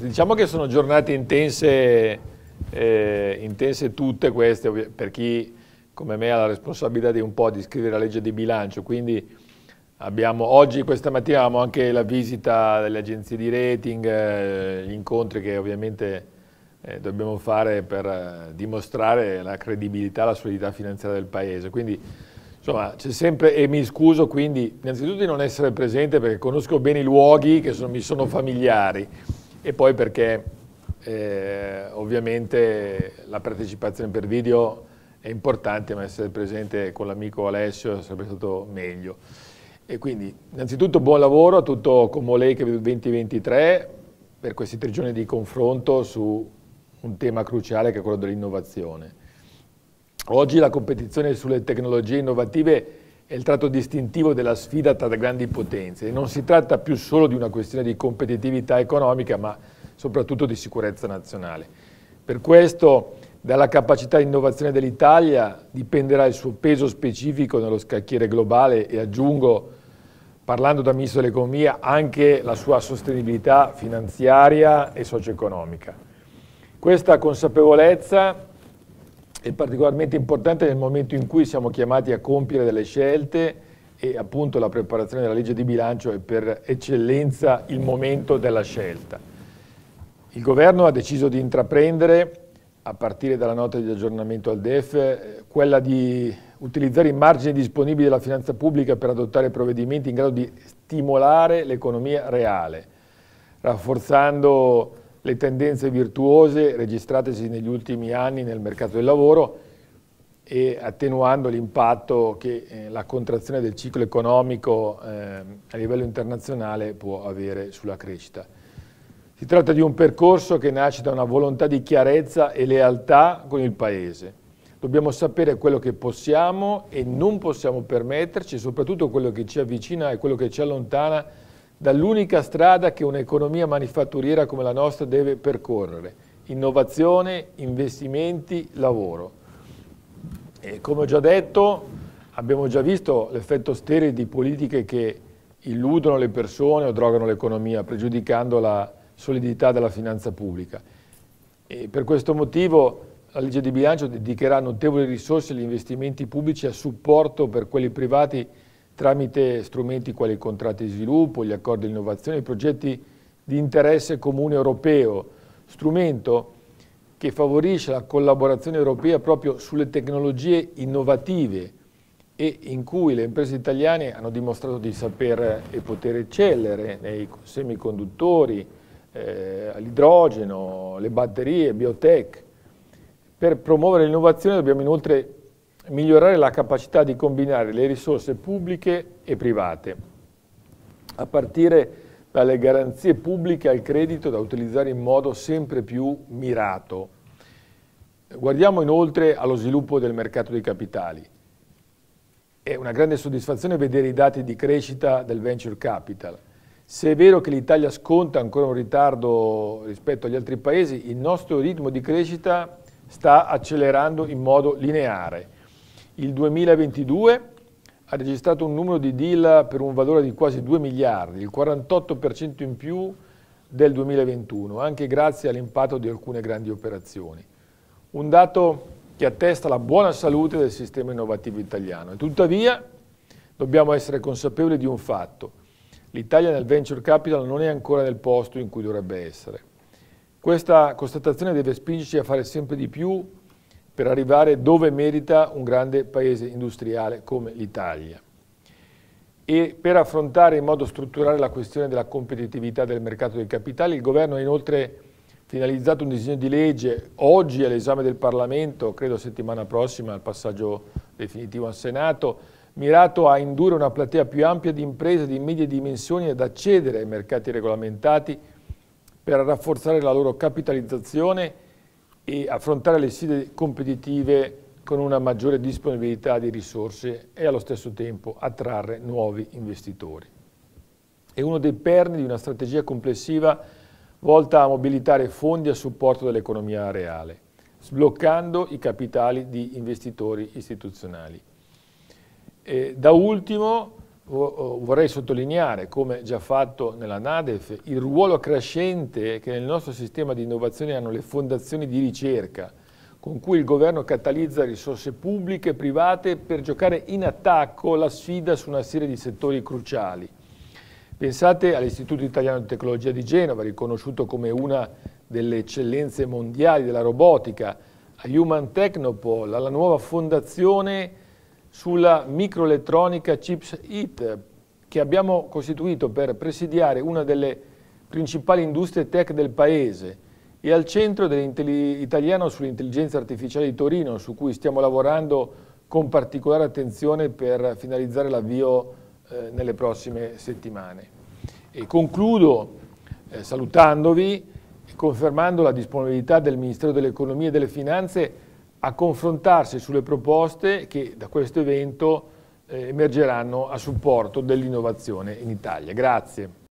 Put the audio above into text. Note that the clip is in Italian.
Diciamo che sono giornate intense, tutte queste, per chi come me ha la responsabilità di un po' di scrivere la legge di bilancio, quindi oggi, questa mattina, avevamo anche la visita delle agenzie di rating, gli incontri che ovviamente dobbiamo fare per dimostrare la credibilità, la solidità finanziaria del Paese. Quindi, insomma, c'è sempre, e mi scuso quindi innanzitutto di non essere presente perché conosco bene i luoghi che mi sono familiari, e poi perché ovviamente la partecipazione per video è importante, ma essere presente con l'amico Alessio sarebbe stato meglio. E quindi innanzitutto buon lavoro a tutto Comolei 2023 per questi 3 giorni di confronto su un tema cruciale che è quello dell'innovazione. Oggi la competizione sulle tecnologie innovative è il tratto distintivo della sfida tra le grandi potenze e non si tratta più solo di una questione di competitività economica, ma soprattutto di sicurezza nazionale. Per questo, dalla capacità di innovazione dell'Italia dipenderà il suo peso specifico nello scacchiere globale e, aggiungo, parlando da Ministro dell'Economia, anche la sua sostenibilità finanziaria e socio-economica. Questa consapevolezza è particolarmente importante nel momento in cui siamo chiamati a compiere delle scelte e appunto la preparazione della legge di bilancio è per eccellenza il momento della scelta. Il Governo ha deciso di intraprendere, a partire dalla nota di aggiornamento al DEF, quella di utilizzare i margini disponibili della finanza pubblica per adottare provvedimenti in grado di stimolare l'economia reale, rafforzando le tendenze virtuose registratesi negli ultimi anni nel mercato del lavoro e attenuando l'impatto che la contrazione del ciclo economico a livello internazionale può avere sulla crescita. Si tratta di un percorso che nasce da una volontà di chiarezza e lealtà con il Paese. Dobbiamo sapere quello che possiamo e non possiamo permetterci, soprattutto quello che ci avvicina e quello che ci allontana dall'unica strada che un'economia manifatturiera come la nostra deve percorrere: innovazione, investimenti, lavoro. E come ho già detto, abbiamo già visto l'effetto sterile di politiche che illudono le persone o drogano l'economia, pregiudicando la solidità della finanza pubblica. E per questo motivo la legge di bilancio dedicherà notevoli risorse agli investimenti pubblici a supporto per quelli privati tramite strumenti quali i contratti di sviluppo, gli accordi di innovazione, i progetti di interesse comune europeo, strumento che favorisce la collaborazione europea proprio sulle tecnologie innovative e in cui le imprese italiane hanno dimostrato di saper e poter eccellere nei semiconduttori, l'idrogeno, le batterie, biotech. Per promuovere l'innovazione dobbiamo inoltre migliorare la capacità di combinare le risorse pubbliche e private, a partire dalle garanzie pubbliche al credito da utilizzare in modo sempre più mirato. Guardiamo inoltre allo sviluppo del mercato dei capitali. È una grande soddisfazione vedere i dati di crescita del venture capital. Se è vero che l'Italia sconta ancora un ritardo rispetto agli altri paesi, il nostro ritmo di crescita sta accelerando in modo lineare. Il 2022 ha registrato un numero di deal per un valore di quasi 2 miliardi, il 48% in più del 2021, anche grazie all'impatto di alcune grandi operazioni. Un dato che attesta la buona salute del sistema innovativo italiano. E tuttavia dobbiamo essere consapevoli di un fatto: l'Italia nel venture capital non è ancora nel posto in cui dovrebbe essere. Questa constatazione deve spingerci a fare sempre di più per arrivare dove merita un grande paese industriale come l'Italia. E per affrontare in modo strutturale la questione della competitività del mercato dei capitali, il Governo ha inoltre finalizzato un disegno di legge oggi all'esame del Parlamento, credo settimana prossima al passaggio definitivo al Senato, mirato a indurre una platea più ampia di imprese di medie dimensioni ad accedere ai mercati regolamentati per rafforzare la loro capitalizzazione e affrontare le sfide competitive con una maggiore disponibilità di risorse e allo stesso tempo attrarre nuovi investitori. È uno dei perni di una strategia complessiva volta a mobilitare fondi a supporto dell'economia reale, sbloccando i capitali di investitori istituzionali. E da ultimo, vorrei sottolineare, come già fatto nella NADEF, il ruolo crescente che nel nostro sistema di innovazione hanno le fondazioni di ricerca, con cui il governo catalizza risorse pubbliche e private per giocare in attacco la sfida su una serie di settori cruciali. Pensate all'Istituto Italiano di Tecnologia di Genova, riconosciuto come una delle eccellenze mondiali della robotica, a Human Technopole, alla nuova fondazione sulla microelettronica Chips It, che abbiamo costituito per presidiare una delle principali industrie tech del Paese, e al Centro Italiano sull'Intelligenza Artificiale di Torino, su cui stiamo lavorando con particolare attenzione per finalizzare l'avvio nelle prossime settimane. E concludo salutandovi e confermando la disponibilità del Ministero dell'Economia e delle Finanze a confrontarsi sulle proposte che da questo evento emergeranno a supporto dell'innovazione in Italia. Grazie.